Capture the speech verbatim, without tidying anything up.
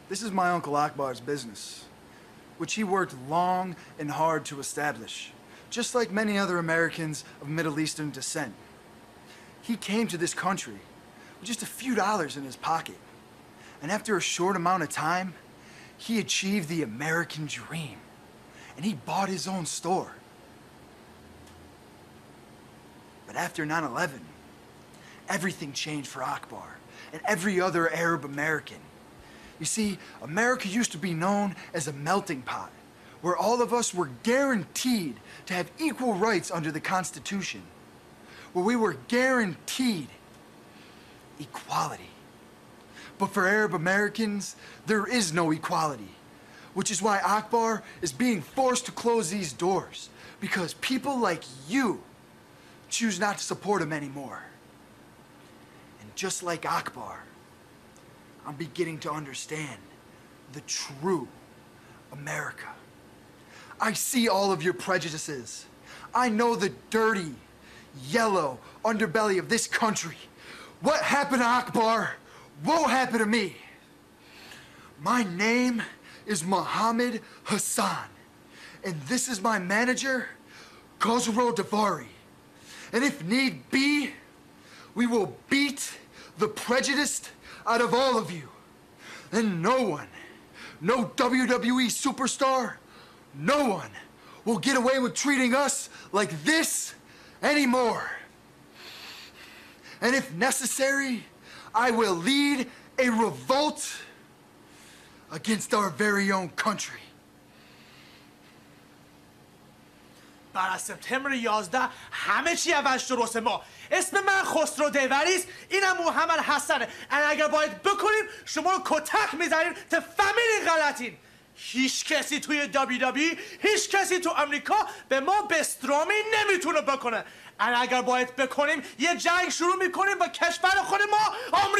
This is my Uncle Akbar's business, which he worked long and hard to establish, just like many other Americans of Middle Eastern descent. He came to this country with just a few dollars in his pocket, and after a short amount of time, he achieved the American dream, and he bought his own store. But after nine eleven, everything changed for Akbar and every other Arab American. You see, America used to be known as a melting pot, where all of us were guaranteed to have equal rights under the Constitution, where we were guaranteed equality. But for Arab Americans, there is no equality, which is why Akbar is being forced to close these doors, because people like you choose not to support him anymore. And just like Akbar, I'm beginning to understand the true America. I see all of your prejudices. I know the dirty, yellow underbelly of this country. What happened to Akbar won't happen to me. My name is Mohammed Hassan, and this is my manager, Khosrow Davari. And if need be, we will beat the prejudiced out of all of you. And no one, no W W E superstar, no one will get away with treating us like this anymore. And if necessary, I will lead a revolt against our very own country. بعد از سپتامبر یازده همه چی عوض شد واسه ما. اسم من خسرو دیوری است، اینم محمد حسنه. اگر باید بکنیم شما رو کتک میزنیم تا فهمیدین غلطین. هیچ کسی توی دبلیو دبلیو ای، هیچ کسی تو امریکا به ما بسترامی نمیتونه بکنه. اگر باید بکنیم یه جنگ شروع میکنیم با کشور خود ما آمریکا.